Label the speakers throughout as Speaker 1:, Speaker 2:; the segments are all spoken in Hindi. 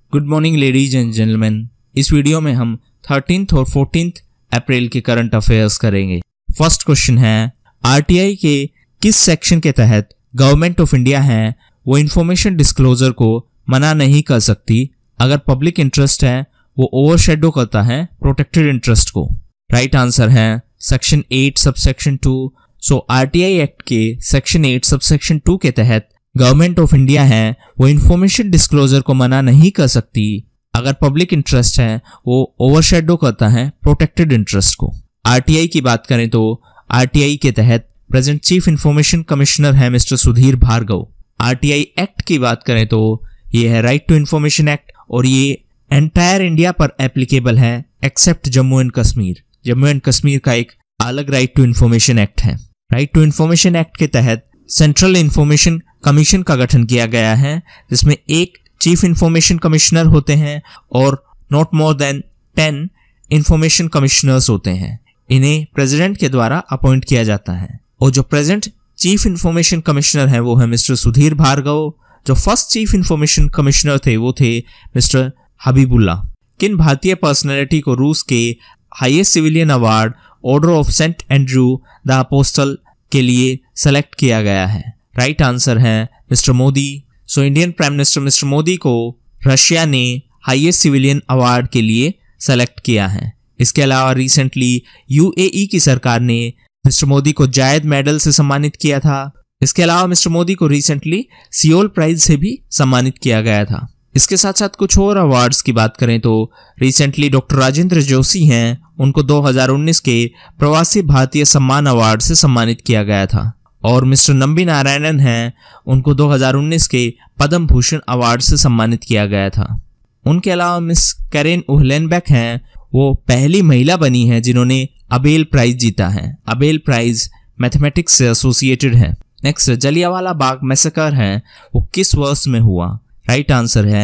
Speaker 1: Good morning ladies and gentleman. इस वीडियो में हम 13th और 14th अप्रैल के करंट अफेयर्स करेंगे। फर्स्ट क्वेश्चन है, आरटीआई के किस सेक्शन के तहत गवर्नमेंट ऑफ इंडिया है वो इंफॉर्मेशन डिस्क्लोजर को मना नहीं कर सकती अगर पब्लिक इंटरेस्ट है वो ओवरशैडो करता है प्रोटेक्टेड इंटरेस्ट को? राइट आंसर है section 8 subsection 2। So RTI act के सेक्शन 8 सबसेक्शन 2 के तहत गवर्नमेंट ऑफ इंडिया है वो इंफॉर्मेशन डिस्क्लोजर को मना नहीं कर सकती अगर पब्लिक इंटरेस्ट है वो ओवरशैडो करता है प्रोटेक्टेड इंटरेस्ट को। आरटीआई की बात करें तो आरटीआई के तहत प्रेजेंट चीफ इंफॉर्मेशन कमिश्नर है mister Sudhir Bhargava. RTI act की बात करें तो ये है राइट टू इंफॉर्मेशन एक्ट और ये एंटायर इंडिया पर एप्लीकेबल है except Jammu and Kashmir. Jammu and Kashmir का एक अलग राइट टू इंफॉर्मेशन एक्ट है। राइट टू इंफॉर्मेशन एक्ट के तहत सेंट्रल इंफॉर्मेशन कमीशन का गठन किया गया है जिसमें एक चीफ इंफॉर्मेशन कमिश्नर होते हैं और not more than 10 information commissioners होते हैं। इन्हें प्रेसिडेंट के द्वारा अपॉइंट किया जाता है और जो प्रेजेंट चीफ इंफॉर्मेशन कमिश्नर है वो है मिस्टर सुधीर भार्गव। जो फर्स्ट चीफ इंफॉर्मेशन कमिश्नर थे वो थे मिस्टर हबीबुल्लाह। किन भारतीय पर्सनैलिटी को रूस के highest civilian award order of saint Andrew the apostle के लिए सेलेक्ट किया गया है? राइट आंसर है mister Modi. So Indian prime minister mister Modi को रशिया ने हाईएस्ट सिविलियन अवार्ड के लिए सेलेक्ट किया है। इसके अलावा रिसेंटली यूएई की सरकार ने मिस्टर मोदी को जायद मेडल से सम्मानित किया था। इसके अलावा मिस्टर मोदी को रिसेंटली सियोल प्राइज से भी सम्मानित किया गया था। इसके साथ साथ कुछ और अवार्ड्स की बात करें तो रिसेंटली डॉक्टर राजेंद्र जोशी हैं, उनको 2019 के प्रवासी भारतीय सम्मान अवार्ड से सम्मानित किया गया था और मिस्टर नंबी नारायणन हैं, उनको 2019 के पद्म भूषण अवार्ड से सम्मानित किया गया था। उनके अलावा मिस कैरेन उहलेनबेक हैं, वो पहली महिला बनी है जिन्होंने अबेल प्राइज जीता है। अबेल प्राइज मैथमेटिक्स से एसोसिएटेड है। नेक्स्ट, जलियांवाला बाग मैसेकर है वो किस वर्ष में हुआ? राइट आंसर है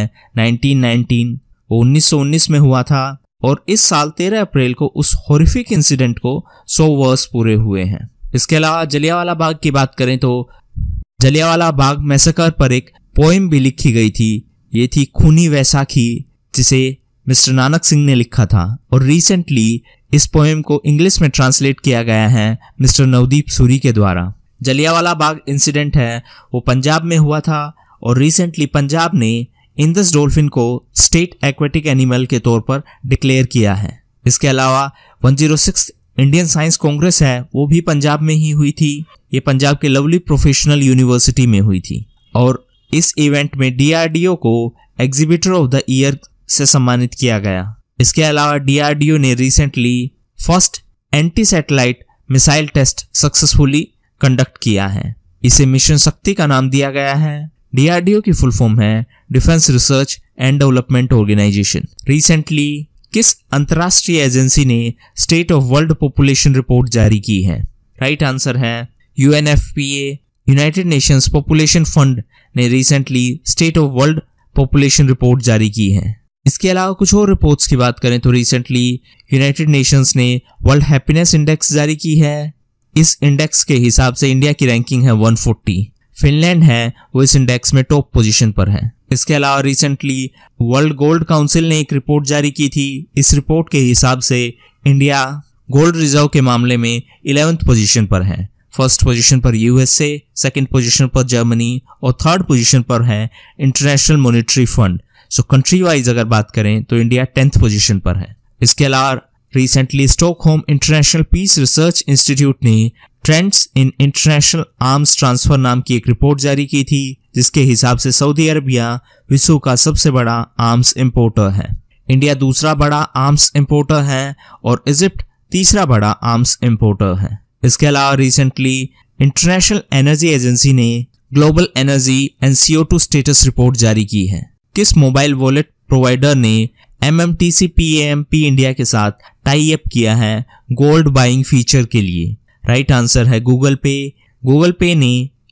Speaker 1: 1919। वो 1919 में हुआ था और इस साल 13 अप्रैल को उस हॉरिफिक इंसिडेंट को 100 वर्ष पूरे हुए हैं। इसके अलावा जलियांवाला बाग की बात करें तो जलियांवाला बाग मैसेकर पर एक पोएम भी लिखी गई थी। ये थी खूनी वैसाखी, जिसे मिस्टर नानक सिंह ने लिखा था और रिसेंटली इस पोएम को इंग्लिश में ट्रांसलेट किया गया है मिस्टर नवदीप सूरी के द्वारा। जलियांवाला बाग इंसिडेंट है वो पंजाब में हुआ था और रिसेंटली पंजाब ने इंडस डॉल्फिन को स्टेट एक्वेटिक एनिमल के तौर पर डिक्लेयर किया है। इसके अलावा 106 इंडियन साइंस कांग्रेस है वो भी पंजाब में ही हुई थी। ये पंजाब के लवली प्रोफेशनल यूनिवर्सिटी में हुई थी और इस इवेंट में डीआरडीओ को एग्जीबिटर ऑफ द ईयर से सम्मानित किया गया। इसके अलावा डीआरडीओ ने recently first anti satellite missile test successfully conduct किया है। इसे मिशन शक्ति का नाम दिया गया है। डीआरडीओ की फुल फॉर्म है defence research and development organisation. Recently किस अंतरराष्ट्रीय एजेंसी ने state of world population report जारी की है? राइट आंसर है UNFPA. United Nations population fund ने recently state of world population report जारी की है। इसके अलावा कुछ और रिपोर्ट्स की बात करें तो रिसेंटली यूनाइटेड नेशंस ने वर्ल्ड हैप्पीनेस इंडेक्स जारी की है। इस इंडेक्स के हिसाब से इंडिया की रैंकिंग है 140। फिनलैंड है वो इस इंडेक्स में टॉप पोजीशन पर है। इसके अलावा रिसेंटली वर्ल्ड गोल्ड काउंसिल ने एक रिपोर्ट जारी की थी। इस रिपोर्ट के हिसाब से इंडिया गोल्ड रिजर्व के मामले में 11th पोजीशन पर है। फर्स्ट पोजीशन पर यूएसए, सेकंड पोजीशन पर जर्मनी और थर्ड पोजीशन पर है international monetary fund. So country wise अगर बात करें तो इंडिया 10th पोजीशन पर है। इसके अलावा recently Stockholm international peace research institute ने trends in international arms transfer नाम की एक रिपोर्ट जारी की थी जिसके हिसाब से सऊदी अरबिया विश्व का सबसे बड़ा आर्म्स इंपोर्टर है। इंडिया दूसरा बड़ा आर्म्स इंपोर्टर है और इजिप्ट तीसरा बड़ा आर्म्स इंपोर्टर है। इसके अलावा रिसेंटली इंटरनेशनल एनर्जी एजेंसी ने global energy and CO2 status report जारी की है। किस मोबाइल वॉलेट प्रोवाइडर ने MMTC PAMP इंडिया के साथ टाई अप किया है गोल्ड बाइंग फीचर के लिए? राइट आंसर है गूगल पे। गूगल पे ने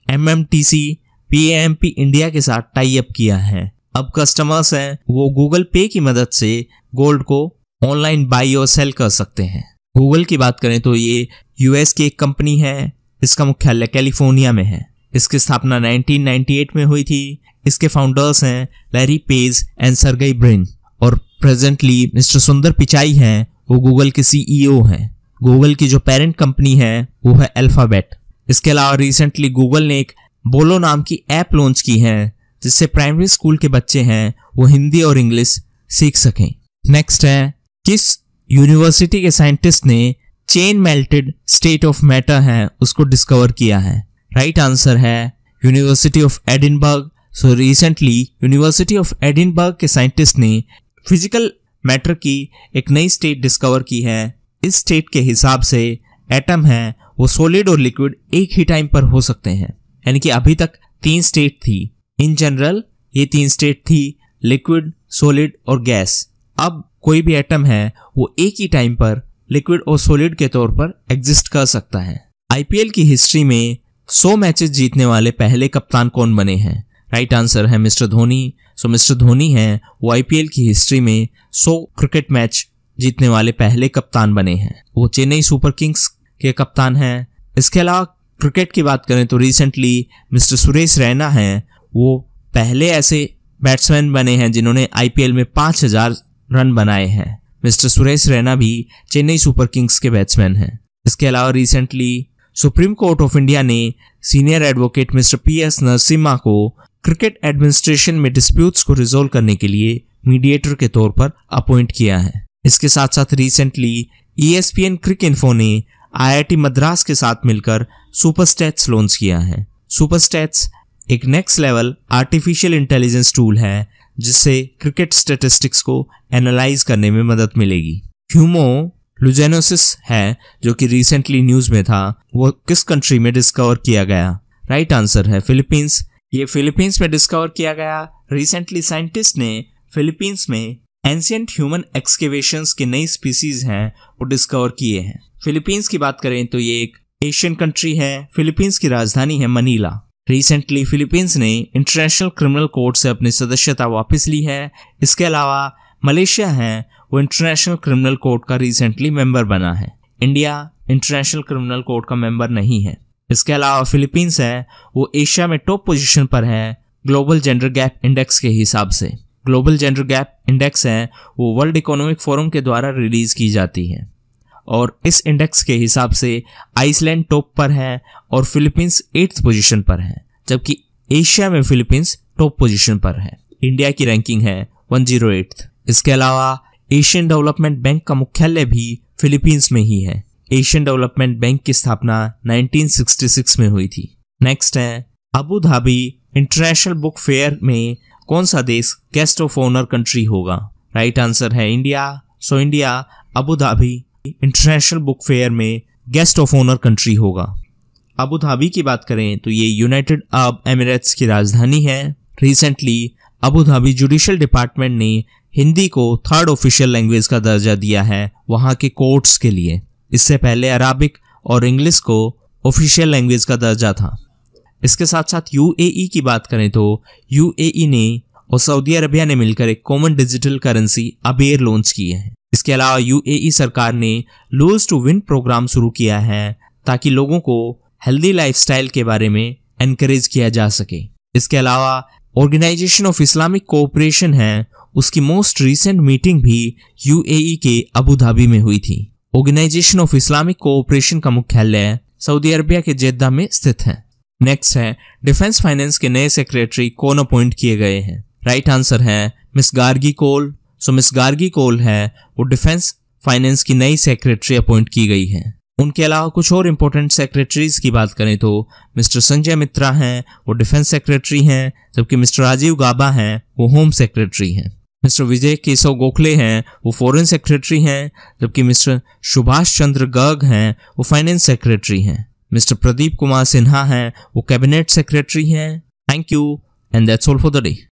Speaker 1: MMTC PAMP इंडिया के साथ टाई अप किया है। अब कस्टमर्स हैं वो गूगल पे की मदद से गोल्ड को ऑनलाइन बाई और सेल कर सकते हैं। गूगल की बात करें तो ये यूएस की एक कंपनी है। इसका मुख्यालय कैलिफोर्निया में है। इसकी स्थापना 1998 में हुई थी। इसके फाउंडर्स हैं Larry Page and Sergey Brin, और प्रेजेंटली मिस्टर सुंदर पिचाई हैं, वो गूगल के सीईओ हैं। गूगल की जो पेरेंट कंपनी है वो है अल्फाबेट। इसके अलावा रिसेंटली गूगल ने एक बोलो नाम की ऐप लॉन्च की है जिससे प्राइमरी स्कूल के बच्चे हैं वो हिंदी और इंग्लिश सीख सकें। नेक्स्ट है, किस यूनिवर्सिटी के साइंटिस्ट ने chain melted state of matter है उसको डिस्कवर किया है? राइट आंसर है university of Edinburgh. So recently university of Edinburgh के साइंटिस्ट ने फिजिकल मैटर की एक नई स्टेट डिस्कवर की है। इस स्टेट के हिसाब से एटम है वो सॉलिड और लिक्विड एक ही टाइम पर हो सकते हैं, यानी कि अभी तक 3 स्टेट थी। इन जनरल ये 3 स्टेट थी, लिक्विड, सॉलिड और गैस। अब कोई भी एटम है वो एक ही टाइम पर लिक्विड और सॉलिड के तौर पर एग्जिस्ट कर सकता है। आईपीएल की हिस्ट्री में 100 मैचेस जीतने वाले पहले कप्तान कौन बने हैं? राइट आंसर है mister Dhoni. So mister Dhoni हैं वो आईपीएल की हिस्ट्री में 100 क्रिकेट मैच जीतने वाले पहले कप्तान बने हैं। वो चेन्नई सुपर किंग्स के कप्तान हैं। इसके अलावा क्रिकेट की बात करें तो रिसेंटली मिस्टर सुरेश रैना हैं, वो पहले ऐसे बैट्समैन बने हैं जिन्होंने आईपीएल में 5000 रन बनाए हैं। मिस्टर सुरेश रैना भी चेन्नई सुपर किंग्स के बैट्समैन हैं। इसके अलावा recently supreme court of India ने senior advocate mister PS Narasimha को क्रिकेट एडमिनिस्ट्रेशन में डिस्प्यूट्स को रिजोल्व करने के लिए मीडिएटर के तौर पर अपॉइंट किया है। इसके साथ साथ रिसेंटली ESPN क्रिक इन्फो ने IIT मद्रास के साथ मिलकर सुपर स्टैट्स लॉन्च किया है। सुपर स्टैट्स एक next level artificial intelligence tool है जिससे क्रिकेट स्टैटिस्टिक्स को एनालाइज करने में मदद मिलेगी। ह्यूमो लुजेनोसिस है जो कि रिसेंटली न्यूज में था, वो किस कंट्री में डिस्कवर किया गया? राइट आंसर है फिलीपींस। ये फिलीपींस में डिस्कवर किया गया। रिसेंटली साइंटिस्ट ने फिलीपींस में एंशिएंट ह्यूमन एक्सकेवेशंस के नई स्पीसीज हैं वो डिस्कवर किए हैं। फिलीपींस की बात करें तो ये एक एशियन कंट्री है। फिलीपींस की राजधानी है मनीला। रिसेंटली फिलीपींस ने इंटरनेशनल क्रिमिनल कोर्ट से अपनी सदस्यता वापस ली है। इसके अलावा मलेशिया है वो इंटरनेशनल क्रिमिनल कोर्ट का रिसेंटली मेंबर बना है। इंडिया इंटरनेशनल क्रिमिनल कोर्ट का मेंबर नहीं है। इसके अलावा फिलीपींस है वो एशिया में टॉप पोजीशन पर है ग्लोबल जेंडर गैप इंडेक्स के हिसाब से। ग्लोबल जेंडर गैप इंडेक्स है वो वर्ल्ड इकोनॉमिक फोरम के द्वारा रिलीज की जाती है और इस इंडेक्स के हिसाब से आइसलैंड टॉप पर है और फिलीपींस 8th पोजीशन पर है, जबकि एशिया में फिलीपींस टॉप पोजीशन पर है। इंडिया की रैंकिंग है 108th। इसके अलावा एशियन डेवलपमेंट बैंक का मुख्यालय भी फिलीपींस में ही है। एशियन डेवलपमेंट बैंक की स्थापना 1966 में हुई थी। नेक्स्ट है, Abu Dhabi international book fair में कौन सा देश गेस्ट ऑफ ऑनर कंट्री होगा? राइट आंसर है India. So India Abu Dhabi international book fair में गेस्ट ऑफ ऑनर कंट्री होगा। अबू धाबी की बात करें तो ये यूनाइटेड अरब एमिरेट्स की राजधानी है। Recently Abu Dhabi judicial department ने हिंदी को 3rd ऑफिशियल लैंग्वेज का दर्जा दिया है वहां के कोर्ट्स के लिए। इससे पहले अराबिक और इंग्लिश को ऑफिशियल लैंग्वेज का दर्जा था। इसके साथ साथ UAE की बात करें तो UAE ने और सऊदी अरबिया ने मिलकर एक common digital currency Aber launch की है। इसके अलावा UAE सरकार ने लूज टू विन प्रोग्राम शुरू किया है ताकि लोगों को हेल्दी लाइफस्टाइल के बारे में एनकरेज किया जा सके। इसके अलावा ऑर्गेनाइजेशन ऑफ इस्लामिक कोऑपरेशन है उसकी मोस्ट रिसेंट मीटिंग भी UAE के अबू धाबी में हुई थी। ऑर्गेनाइजेशन ऑफ इस्लामिक कोऑपरेशन का मुख्यालय सऊदी अरबिया के जेद्दा में स्थित है। नेक्स्ट है, डिफेंस फाइनेंस के नए सेक्रेटरी कौन अपॉइंट किए गए हैं? राइट आंसर है miss Gargi Kaul. So miss Gargi Kaul है वो डिफेंस फाइनेंस की नई सेक्रेटरी अपॉइंट की गई है। उनके अलावा कुछ और इंपॉर्टेंट सेक्रेटरीज की बात करें तो मिस्टर संजय मित्रा हैं वो डिफेंस सेक्रेटरी हैं, जबकि मिस्टर राजीव गाबा हैं वो होम सेक्रेटरी हैं। मिस्टर विजय केशव गोखले हैं वो फॉरेन सेक्रेटरी हैं, जबकि मिस्टर सुभाष चंद्र गर्ग हैं वो फाइनेंस सेक्रेटरी हैं। मिस्टर प्रदीप कुमार सिन्हा हैं वो कैबिनेट सेक्रेटरी हैं। Thank you and that's all for the day.